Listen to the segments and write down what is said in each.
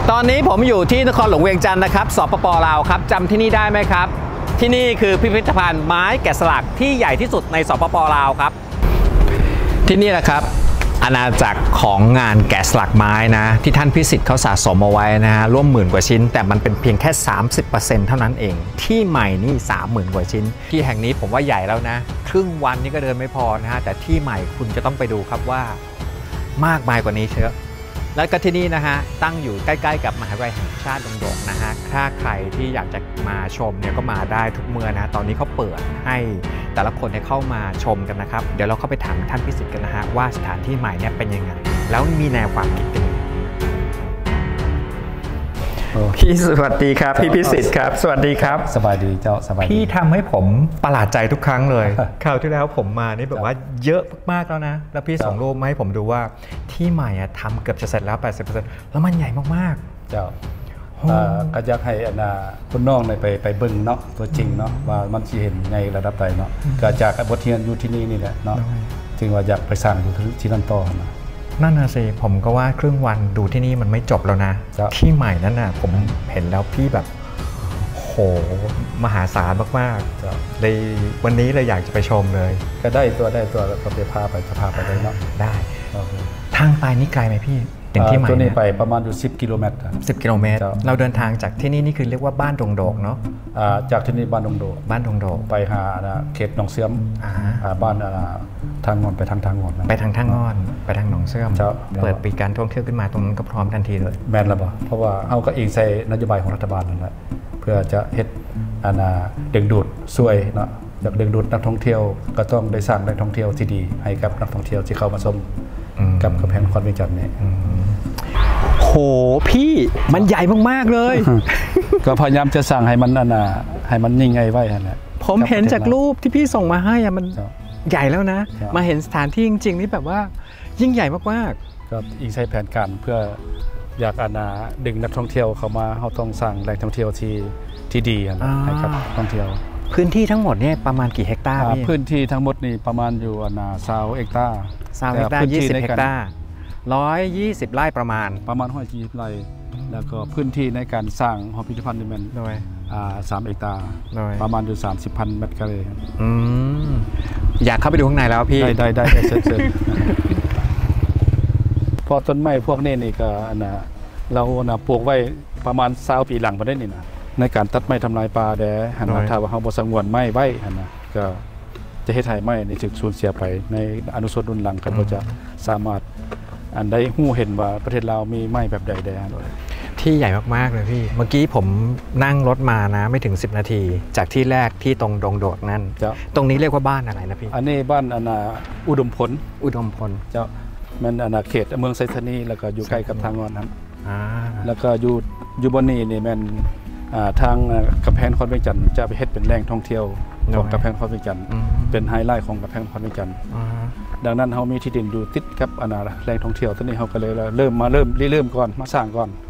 ตอนนี้ผมอยู่ที่นครหลวงเวียงจันทร์นะครับสปป.ลาวครับจำที่นี่ได้ไหมครับที่นี่คือพิพิธภัณฑ์ไม้แกะสลักที่ใหญ่ที่สุดในสปป.ลาวครับที่นี่แหละครับอาณาจักรของงานแกะสลักไม้นะที่ท่านพิสิทธิ์เขาสะสมเอาไว้นะฮะร่วมหมื่นกว่าชิ้นแต่มันเป็นเพียงแค่ 30% เท่านั้นเองที่ใหม่นี่ 30,000 กว่าชิ้นที่แห่งนี้ผมว่าใหญ่แล้วนะครึ่งวันนี้ก็เดินไม่พอนะฮะแต่ที่ใหม่คุณจะต้องไปดูครับว่ามากมายกว่านี้เชียวและก็ที่นี่นะฮะตั้งอยู่ใกล้ๆกับมหาวิทยาลัยแห่งชาติดงดงนะฮะถ้าใครที่อยากจะมาชมเนี่ยก็มาได้ทุกเมื่อนะตอนนี้เขาเปิดให้แต่ละคนเข้ามาชมกันนะครับเดี๋ยวเราเข้าไปถามท่านพิสิทธิ์กันนะฮะว่าสถานที่ใหม่เนี่ยเป็นยังไงแล้วมีแนวความคิดกันพี่สวัสดีครับพี่พิสิทธิ์ครับสวัสดีครับสบายดีเจ้าสบายดีพี่ทำให้ผมประหลาดใจทุกครั้งเลยคราวที่แล้วผมมานี่แบบว่าเยอะมากแล้วนะแล้วพี่ส่งรูปมาให้ผมดูว่าที่ใหม่ทำเกือบจะเสร็จแล้ว 80% แล้วมันใหญ่มากๆเจ้าก็อยากให้คุณน้องไปเบิ่งเนาะตัวจริงเนาะว่ามันสิเห็นในระดับใดเนาะก็จากบทเรียนอยู่ที่นี่แหละเนาะจึงว่าอยากไปสร้างอยู่ที่นั่นต่อนะนั่นน่ะสิผมก็ว่าครึ่งวันดูที่นี่มันไม่จบแล้วนะที่ใหม่นั้นน่ะผมเห็นแล้วพี่แบบโหมหาศาลมากๆเลยวันนี้เลยอยากจะไปชมเลยก็ได้ตัวก็ไปพาไปเลยเนาะได้ทางไปนี่ไกลไหมพี่ถึงที่ใหม่ตัวนี้ไปประมาณอยู่10 กิโลเมตร 10 กิโลเมตรเราเดินทางจากที่นี่คือเรียกว่าบ้านดงโดกเนาะจากที่นี่บ้านดงโดกไปหาเขตหนองเสื่อมบ้านทางงอนไปทางงอนไปทางงอนไปทางหนองเสื่อมเปิดปีการท่องเที่ยวขึ้นมาตรงนั้นก็พร้อมทันทีเลยแม่นแล้วบ่เพราะว่าเอาก็เองใส่นโยบายของรัฐบาลนั่นแหละเพื่อจะเฮ็ดดึงดูดช่วยเนาะจากดึงดูดนักท่องเที่ยวก็ต้องได้สร้างแหล่งท่องเที่ยวที่ดีให้กับนักท่องเที่ยวที่เข้ามาชมกับกำแพงนครเวียงจันทร์นี่โหพี่มันใหญ่มากๆเลยก็พยายามจะสั่งให้มันให้มันยิ่งใหญ่ไว้นั่นแหละผมเห็นจากรูปที่พี่ส่งมาให้มันใหญ่แล้วนะมาเห็นสถานที่จริงๆนี่แบบว่ายิ่งใหญ่มากๆก็อีกใช้แผนการเพื่ออยากดึงนักท่องเที่ยวเข้ามาเขาต้องสร้างแหล่งท่องเที่ยวที่ดีให้กับท่องเที่ยวพื้นที่ทั้งหมดเนี่ยประมาณกี่เฮกตาร์พี่พื้นที่ทั้งหมดนี่ประมาณอยู่20 เฮกตาร์ 20 เฮกตาร์20 เฮกตาร์120 ไร่ประมาณ 120 ไร่แล้วก็พื้นที่ในการสร้างหอพิพิธภัณฑ์นี่มันโดย 3 เฮกตาร์ประมาณอยู่30,000 เมตรกรัมอยากเข้าไปดูข้างในแล้วพี่ได้เชิญพอต้นไม้พวกนี้นี่ก็เราปลูกไว้ประมาณ20 ปีหลังมาได้นี่นะในการตัดไม้ทำลายป่าถ้าว่าเราบ่สงวนไม้ไว้ก็จะให้ถ่ายไม้ในจุดสูญเสียไปในอนุสาวรีย์รุ่นหลังกันก็จะสามารถได้หู้เห็นว่าประเทศเรามีไม้แบบใดที่ใหญ่มากๆเลยพี่เมื่อกี้ผมนั่งรถมานะไม่ถึง10 นาทีจากที่แรกที่ตรงดงโดดนั่นตรงนี้เรียกว่าบ้านอะไรนะพี่อันนี้บ้านอุดมพลเจ้ามันเขตเมืองไซธานีแล้วก็อยู่ใกล้กับทางงอนนั้นแล้วก็อยู่บนนี้นี่มันทางกำแพงนครเวียงจันทร์จะไปเฮ็ดเป็นแหล่งท่องเที่ยวของกำแพงนครเวียงจันทร์เป็นไฮไลท์ของกำแพงนครเวียงจันทร์ดังนั้นเขามีที่ดินอยู่ติดกับแหล่งท่องเที่ยวตอนนี้เขาก็เลยเริ่มก่อนมาสร้างก่อน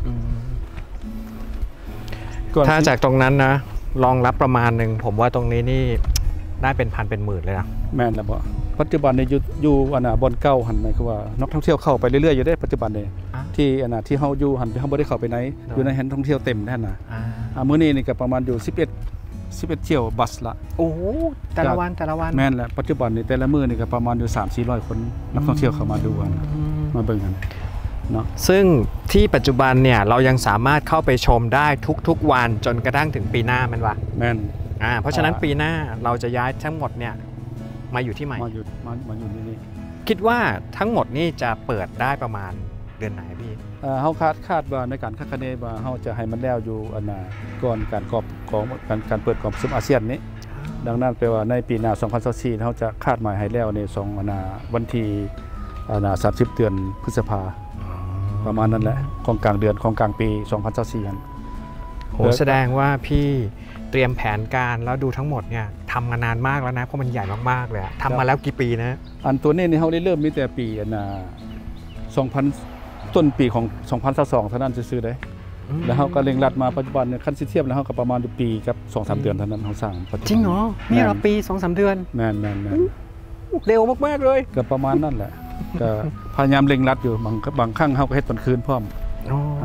ถ้าจากตรงนั้นนะรองรับประมาณหนึ่งผมว่าตรงนี้นี่ได้เป็นพันเป็นหมื่นเลยนะแม่นแล้วบ่ปัจจุบันในอยู่บอนเก่าหันหมายคือว่านักท่องเที่ยวเข้าไปเรื่อยๆอยู่ได้ปัจจุบันเนี่ยที่ที่เขาอยู่หันเขาไม่ได้เข้าไปไหนอยู่ในแห่งท่องเที่ยวเต็มแน่นมื้อนี้นี่ก็ประมาณอยู่11เที่ยวบัสละโอ้แต่ละวันแม่นแหละปัจจุบันนี่แต่ละมื้อนี่ก็ประมาณอยู่300-400 คนนักท่องเที่ยวเข้ามาดูมาเบิ่งกันเนาะซึ่งที่ปัจจุบันเนี่ยเรายังสามารถเข้าไปชมได้ทุกวันจนกระทั่งถึงปีหน้ามันวะแม่นเพราะฉะนั้นปีหน้าเราจะย้ายทั้งหมดเนี่ยมาอยู่ที่ใหม่มาอยู่นี่คิดว่าทั้งหมดนี่จะเปิดได้ประมาณเดือนไหนพี่เขาคาดว่าในการคาดคะเนว่าเขาจะให้มันแล้วอยู่ก่อนการเปิดกองประชุมอาเซียนนี้ดังนั้นแปลว่าในปีหน้า2024เขาจะคาดหมายให้แล้วในวันที่30 เดือนพฤษภาประมาณนั้นแหละของกลางปี2024โหแสดงว่าพี่เตรียมแผนการแล้วดูทั้งหมดเนี่ยทำมานานมากแล้วนะเพราะมันใหญ่มากๆเลยทำมาแล้วกี่ปีนะตัวนี้เขาได้เริ่มมีแต่ปี2000ต้นปีของ2022เท่านั้นซื้อได้แล้วเขาก็เร่งรัดมาปัจจุบันเนี่ยขั้นเทียบแล้วเขาก็ประมาณปีกับ 2-3 เดือนเท่านั้นเขาสร้างจริงเหรอนี่เราปี 2-3 เดือนแม่นเร็วมากๆเลยก็ประมาณนั่นแหละก็พยายามเร่งรัดอยู่บางครั้งเขาก็เฮ็ดตอนคืนพร้อม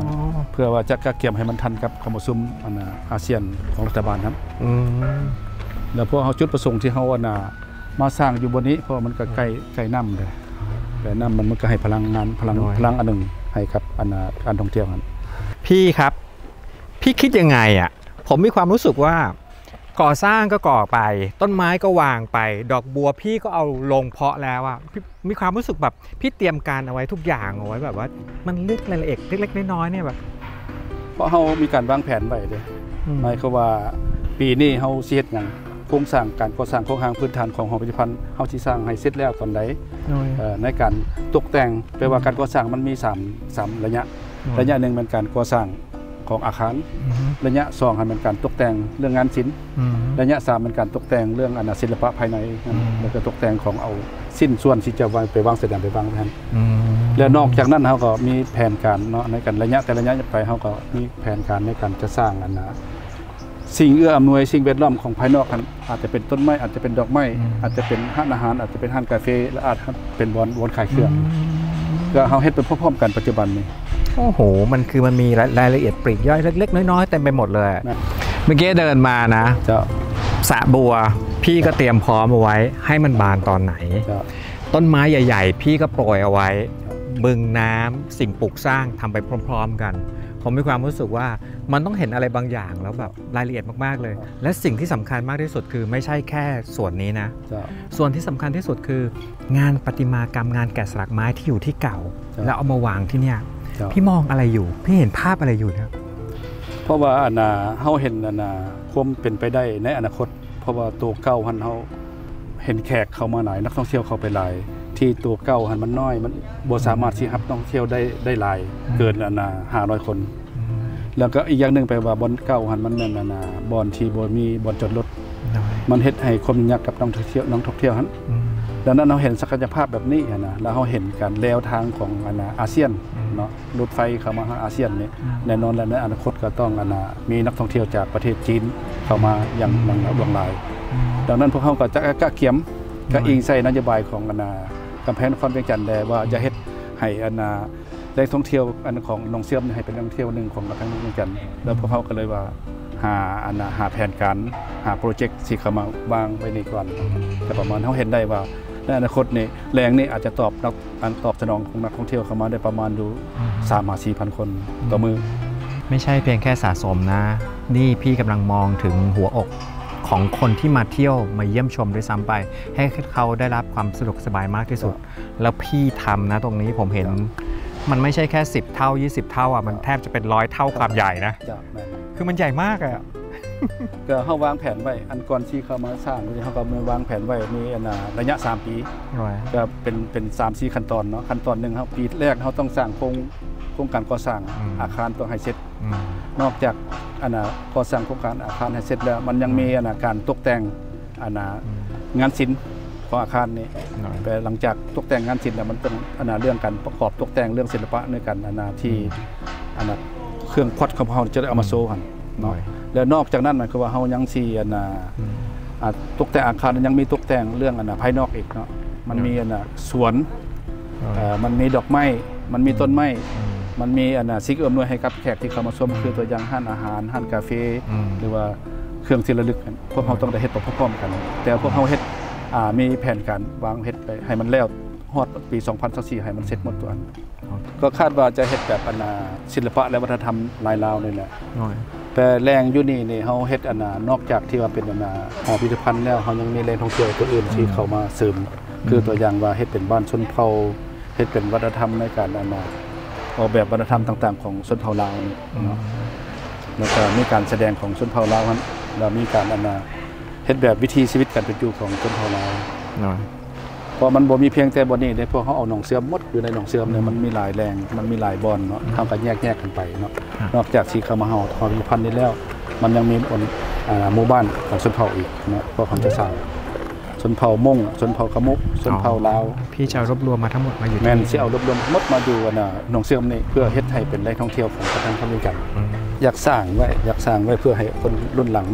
เพื่อว่าจะกะเกี่ยมให้มันทันกับคำประชุมอาเซียนของรัฐบาลครับแล้วพวกเขาจุดประสงค์ที่เขามาสร้างอยู่บนนี้เพราะมันก็ใกล้น้ำเลยแต่น้ำมันก็ให้พลังงานพลังอันหนึ่งให้กับการท่องเที่ยวกันพี่ครับพี่คิดยังไงอ่ะผมมีความรู้สึกว่าก่อสร้างก็ก่อไปต้นไม้ก็วางไปดอกบัวพี่ก็เอาลงเพาะแล้วอ่ะพี่มีความรู้สึกแบบพี่เตรียมการเอาไว้ทุกอย่างเอาไว้แบบว่ามันลึกรายละเอียดเล็กๆน้อยๆเนี่ยแบบเพราะเขามีการวางแผนไว้เลยหมายความว่าปีนี้เขาเสียดอย่างโครงสร้างการก่อสร้างโครงสร้างพื้นฐานของหอพิพิธภัณฑ์เขาที่สร้างให้เสร็จแล้วตอนไหนในการตกแต่งแปลว่าการก่อสร้างมันมี3ระยะหนึ่งเป็นการก่อสร้างของอาคารระยะ2เป็นการตกแต่งเรื่องงานศิลป์ระยะ3เป็นการตกแต่งเรื่องศิลปะภายในแล้วก็ตกแต่งของเอาสิ้นส่วนที่จะไปวางแสดงไปวางแทนแล้วนอกจากนั้นเขาก็มีแผนการเนาะในการระยะแต่ระยะไปเขาก็มีแผนการในการจะสร้างสิ่งเอื้ออำนวยสิ่งแวดล้อมของภายนอกอาจจะเป็นต้นไม้อาจจะเป็นดอกไม้อาจจะเป็นร้านอาหารอาจจะเป็นร้านกาแฟและอาจเป็นวนขายเครื่องก็เขาเฮ็ดไปพร้อมๆกันปัจจุบันนี้โอ้โหมันมีรายละเอียดปลีกย่อยเล็กๆน้อยๆเต็มไปหมดเลยเมื่อกี้เดินมานะสระบัวพี่ก็เตรียมพร้อมเอาไว้ให้มันบานตอนไหนต้นไม้ใหญ่ๆพี่ก็โปรยเอาไว้บึงน้ำสิ่งปลูกสร้างทำไปพร้อมๆกันผมมีความรู้สึกว่ามันต้องเห็นอะไรบางอย่างแล้วแบบรายละเอียดมากๆเลยและสิ่งที่สำคัญมากที่สุดคือไม่ใช่แค่ส่วนนี้นะส่วนที่สำคัญที่สุดคืองานประติมากรรมงานแกะสลักไม้ที่อยู่ที่เก่าแล้วเอามาวางที่เนี่ยพี่มองอะไรอยู่พี่เห็นภาพอะไรอยู่เนี่ยเพราะว่าเขาเห็นความเป็นไปได้ในอนาคตเพราะว่าตัวเก่าเขาเห็นแขกเข้ามาหลายนักท่องเที่ยวเข้าไปหลายที่ตัวเก่ามันน้อยมันบ่สามารถที่รับนักท่องเที่ยวได้หลายเกิน500 คนแล้วก็อีกอย่างหนึ่งไปว่าบอนเก่ามันนั่นบอนที่บ่มีบอนจอดรถมันเฮ็ดให้ความยากกับนักท่องเที่ยวดังนั้นเราเห็นศักยภาพแบบนี้แล้วเราเห็นการแนวทางของอาเซียนเนาะรถไฟเข้ามาอาเซียนนี่แน่นอนแล้วในอนาคตก็ต้องมีนักท่องเที่ยวจากประเทศจีนเข้ามาอย่างหลากหลายดังนั้นพวกเขาก็จะกะเขียมก็อิงใส่นโยบายของกำแพงนครเวียงจันทร์ได้ว่าจะเฮ็ดให้แหล่งท่องเที่ยวของหนองเสื่อมให้เป็นแหล่งท่องเที่ยวหนึ่งของกำแพงนครเวียงจันทร์แล้วพวกเขาก็เลยว่าหาแผนการหาโปรเจกต์ที่เข้ามาวางไว้ในก่อนแต่ประมาณเขาเห็นได้ว่าในอนาคตนี่แหล่งนี้อาจจะตอบสนองของนักท่องเที่ยวเข้ามาได้ประมาณดู3-4,000 คนต่อมือไม่ใช่เพียงแค่สะสมนะนี่พี่กำลังมองถึงหัวอกของคนที่มาเที่ยวมาเยี่ยมชมด้วยซ้ำไปให้เขาได้รับความสะดวกสบายมากที่สุดแล้วพี่ทำนะตรงนี้ผมเห็นมันไม่ใช่แค่10 เท่า20 เท่าอ่ะมันแทบจะเป็น100 เท่าความใหญ่นะคือมันใหญ่มากอะก็เขาวางแผนไว้อันก่อนที่เขามาสร้างเขาก็มีวางแผนไว้มีระยะ3 ปีก็เป็น3-4 ขั้นตอนเนาะขั้นตอนหนึ่งเขาปีแรกเขาต้องสร้างโครงการก่อสร้างอาคารต้องให้เสร็จนอกจากก่อสร้างโครงการอาคารให้เสร็จแล้วมันยังมีการตกแต่งงานศิลป์ของอาคารนี้แต่หลังจากตกแต่งงานศิลป์แล้วมันต้องเรื่องการประกอบตกแต่งเรื่องศิลปะในการที่เครื่องพอดของเขาจะได้เอามาโชว์กันเนาะแล้วนอกจากนั้นหมายความว่าเขายังซีตกแต่งอาคารยังมีตกแต่งเรื่องภายนอกอีกเนาะมันมีสวนมันมีดอกไม้มันมีต้นไม้มันมีสิ่งอำนวยให้กับแขกที่เข้ามาชมคือตัวอย่างห้านอาหารห้านกาแฟหรือว่าเครื่องที่ระลึกพวกเขาต้องได้เฮ็ดพร้อมๆกันแต่พวกเขาเฮ็ดมีแผนการวางเฮ็ดไปให้มันแล้วฮอดปี2024ให้มันเสร็จหมดตัวอันก็คาดว่าจะเฮ็ดแบบศิลปะและวัฒนธรรมลายลาวนี่แหละแต่แรงอยู่นี่เขาเฮ็ดนอกจากที่ว่าเป็นหอพิพิธภัณฑ์แล้วเขายังมีแหล่งท่องเที่ยวตัวอื่นที่เข้ามาเสริมคือตัวอย่างว่าเฮ็ดเป็นบ้านชนเผ่าเฮ็ดเป็นวัฒนธรรมในการออกแบบวัฒนธรรมต่างๆของชนเผ่าลาวเนาะแล้วก็มีการแสดงของชนเผ่าลาวแล้วมีการเฮ็ดแบบวิถีชีวิตการเป็นอยู่ของชนเผ่าลาวเพราะมันบ่มีเพียงแต่บ่นี้ได้พวกเขาเอาหนองเสื่อมหมดอยู่ในหนองเสื่อมเนี่ยมันมีหลายแรงมันมีหลายบอนเนาะทำกันแยกกันไปเนาะนอกจากที่เข้ามาเฮาหอพิพิธภัณฑ์นี้แล้วมันยังมีหมู่บ้านของชนเผ่าอีกเนาะพวกเขาจะสร้างชนเผ่ามงชนเผ่าขมุกชนเผ่าลาวพี่จะรวบรวมมาทั้งหมดมาอยู่แม่นสิเอารวบรวมหมดมาอยู่หนองเสื่อมนี่เพื่อเฮ็ดให้เป็นแหล่งท่องเที่ยวของประเทศเขาด้วยกันอยากสร้างไว้เพื่อให้คนรุ่นหลัง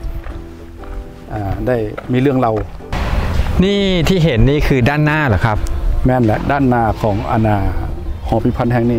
ได้มีเรื่องเรานี่ที่เห็นนี่คือด้านหน้าเหรอครับแม่นแหละด้านหน้าของหอพิพิธภัณฑ์แห่งนี้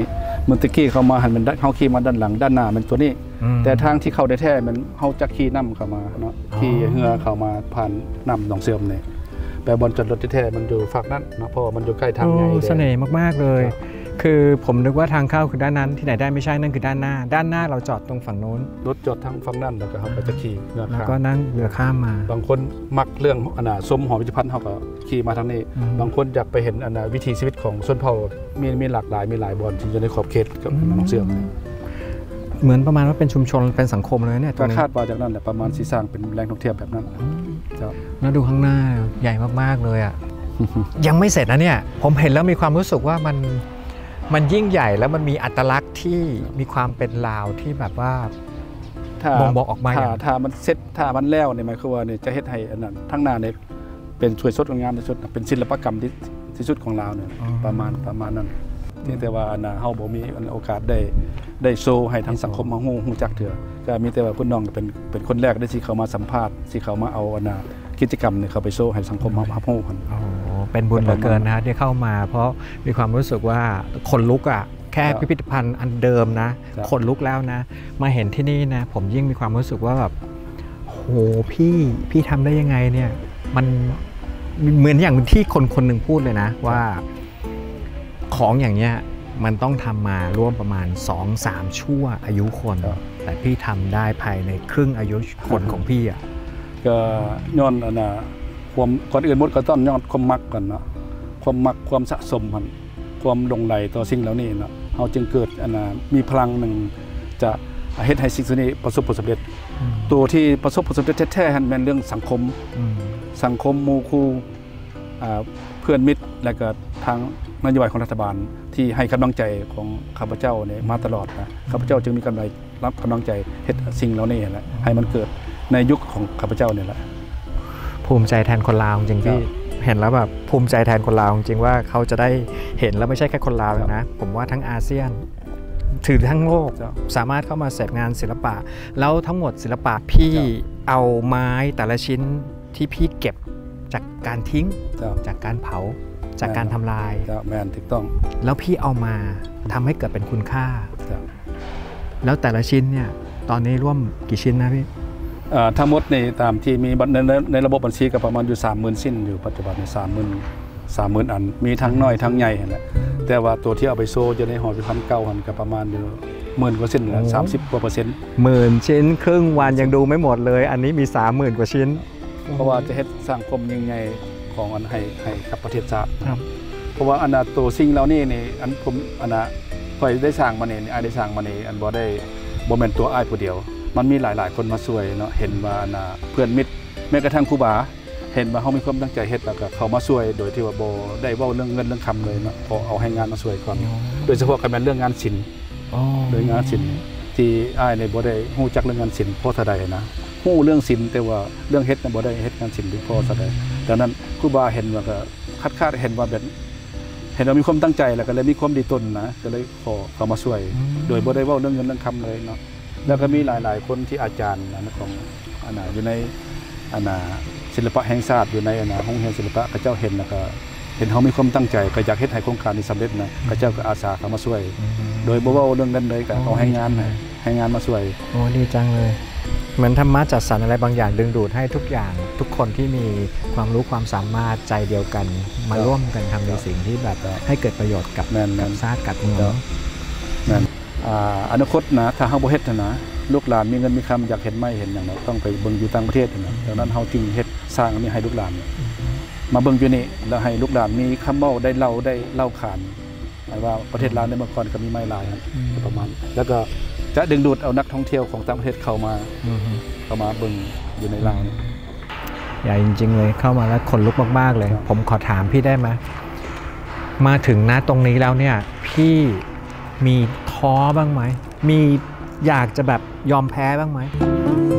เมื่อตะกี้เขามาหันมันเขาขี่มาด้านหลังด้านหน้ามันตัวนี้แต่ทางที่เขาได้แท้มันเขาจะขี่น้ำเข้ามาเนาะขี่เรือเข้ามาผ่านน้ำหนองเสื่อมเนี่ยแต่บอลจอดรถแท้มันอยู่ฝั่งนั้นนะเพราะมันอยู่ใกล้ทางใหญ่เสน่ห์มากๆเลยคือผมนึกว่าทางเข้าคือด้านนั้นที่ไหนได้ไม่ใช่นั่นคือด้านหน้าเราจอดตรงฝั่งโน้นรถจอดทางฝั่งนั้นแล้วก็เขาไปจะขี่เรือข้ามแล้วก็นั่งเรือข้ามมาบางคนมักเรื่องส้มหอมพิพิธภัณฑ์เขาก็ขี่มาทางนี้บางคนอยากไปเห็นวิถีชีวิตของชนเผ่ามีหลากหลายมีหลายบอลที่อยู่ในขอบเขตกับหนองเสื่อมเหมือนประมาณว่าเป็นชุมชนเป็นสังคมเลยเนี่ยก็คาดว่าจากนั้นแหละประมาณสีสร้างเป็นแหล่งท่องเที่ยวแบบนั้นแล้วดูข้างหน้าใหญ่มากๆเลยอ่ะ ยังไม่เสร็จนะเนี่ยผมเห็นแล้วมีความรู้สึกว่ามันยิ่งใหญ่แล้วมันมีอัตลักษณ์ที่มีความเป็นลาวที่แบบว่าบ่งบอกออกมาถ้ามันเสร็จถ้ามันแล้วเนี่ยหมายความว่าเนี่ยจะเฮ็ดให้อันนั้นทั้งหน้าเนี่ยเป็นสวยสดงามที่สุดเป็นศิลปกรรมที่สุดของลาวเนี่ยประมาณนั้นแต่ว่าเฮาบ่มีโอกาสได้โชว์ให้ทั้งสังคมมาฮู้จักเถื่อก็มีแต่ว่าคุณน้องเป็นคนแรกได้ที่เขามาสัมภาษณ์ที่เขามาเอากิจกรรมเนี่ยเขาไปโชว์ให้สังคมมาฮู้กันเป็นบุญเหลือเกินนะที่เข้ามาเพราะมีความรู้สึกว่าคนลุกอ่ะแค่พิพิธภัณฑ์อันเดิมนะคนลุกแล้วนะมาเห็นที่นี่นะผมยิ่งมีความรู้สึกว่าแบบโหพี่ทำได้ยังไงเนี่ยมันเหมือนอย่างที่คนหนึ่งพูดเลยนะว่าของอย่างเนี้ยมันต้องทำมาร่วมประมาณ 2-3 ชั่วอายุคนแต่พี่ทำได้ภายในครึ่งอายุคนของพี่อ่ะก็ย้อนความก่อนอื่นหมดก็ต้องย้อนความมักก่อนเนาะความมักความสะสมมันความหลงไหลต่อสิ่งเหล่านี้เนาะเราจึงเกิดมีพลังหนึ่งจะเฮ็ดให้สิ่งนี้ประสบผลสำเร็จตัวที่ประสบผลสำเร็จแท้ๆเป็นเรื่องสังคมหมู่คู่เพื่อนมิตรและก็ทางนโยบายของรัฐบาลที่ให้กำลังใจของข้าพเจ้าเนี่ยมาตลอดนะข้าพเจ้าจึงมีกำลังใจเฮ็ดสิ่งเหล่านี้แหละให้มันเกิดในยุคของข้าพเจ้าเนี่ยแหละภูมิใจแทนคนลาวจริงที่เห็นแล้วแบบภูมิใจแทนคนลาวจริงว่าเขาจะได้เห็นแล้วไม่ใช่แค่คนลาวนะผมว่าทั้งอาเซียนถือทั้งโลกสามารถเข้ามาเสพงานศิลปะแล้วทั้งหมดศิลปะพี่เอาไม้แต่ละชิ้นที่พี่เก็บจากการทิ้งจากการเผาจากการทำลายแม่นถูกต้องแล้วพี่เอามาทำให้เกิดเป็นคุณค่าแล้วแต่ละชิ้นเนี่ยตอนนี้ร่วมกี่ชิ้นนะพี่ทั้งหมดในตามที่มีในระบบบัญชีก็ประมาณอยู่ 30,000 ชิ้นอยู่ปัจจุบันใน30,000 อันมีทั้งน้อยทั้งใหญ่แหละแต่ว่าตัวที่เอาไปโซ่จะในหอพิพิธภัณฑ์เก่าหันก็ประมาณอยู่10,000 กว่าชิ้นแล้ว30 กว่า% 10,000 ชิ้นครึ่งวันยังดูไม่หมดเลยอันนี้มี 30,000 กว่าชิ้นเพราะว่าจะเฮ็ดสร้างความยิ่งใหญ่ของให้กับประเทศชาติเพราะว่าตัวสิ่งเหล่านี้นี่ผมค่อยได้สร้างมาเนี่ยได้สร้างมาเนี่ยบ่ได้บ่แม่นตัวอ้ายผู้เดียวมันมีหลายคนมาช่วยเนาะเห็นว่าเพื่อนมิตรแม้กระทั่งครูบาเห็นว่าเขามีความตั้งใจเฮ็ดแล้วก็เขามาช่วยโดยที่ว่าบ่ได้เว้าเรื่องเงินเรื่องคำเลยเนาะพอเอาให้งานมาช่วยก่อนโดยเฉพาะการเป็นเรื่องงานศิลป์โดยงานศิลป์ที่อ้ายในบ่ได้ฮู้จักเรื่องงานศิลป์พอเท่าใดนะฮู้เรื่องศิลป์แต่ว่าเรื่องเฮ็ดบ่ได้เฮ็ดงานศิลป์พอเท่าใดดังนั้นครูบาเห็นว่าก็คาดเห็นว่าแบบเห็นว่ามีความตั้งใจแล้วก็เลยมีความดีตนนะก็เลยขอเขามาช่วยโดยบ่ได้เว้าเรื่องเงินเรื่องคำเลยเนาะแล้วก็มีหลายคนที่อาจารย์ของอยู่ในศิลปะแห่งชาติอยู่ในห้องเรียนศิลปะพระเจ้าเห็นแล้วก็เห็นเขามีความตั้งใจก็อยากให้โครงการนี้สำเร็จนะพระเจ้าก็อาสาเขามาช่วยโดยบ่ว่าเรื่องนั้นเลยก็เอาให้งานมาช่วยโอ้ดีจังเลยเหมือนธรรมะจัดสรรอะไรบางอย่างดึงดูดให้ทุกอย่างทุกคนที่มีความรู้ความสามารถใจเดียวกันมาร่วมกันทำในสิ่งที่แบบให้เกิดประโยชน์กับชาติกับเมืองอนาคตนะถ้าเฮาบ่เฮ็ดนะลูกหลานมีเงินมีคำอยากเห็นไม่เห็นอย่างเราต้องไปเบิ่งอยู่ต่างประเทศนะดังนั้นเฮาจึงเฮ็ดสร้างนี้ให้ลูกหลานมาเบิ่งอยู่นี่แล้วให้ลูกหลานมีคำเว้าได้เล่าขานว่าประเทศลาวในเมื่อก่อนก็มีไม้ลายประมาณแล้วก็จะดึงดูดเอานักท่องเที่ยวของต่างประเทศเข้ามาเบิ่งอยู่ในลาวนี่ใหญ่จริงๆเลยเข้ามาแล้วขนลุกมากๆเลยผมขอถามพี่ได้ไหมมาถึงณตรงนี้แล้วเนี่ยพี่มีท้อบ้างไหมมีอยากจะแบบยอมแพ้บ้างไหม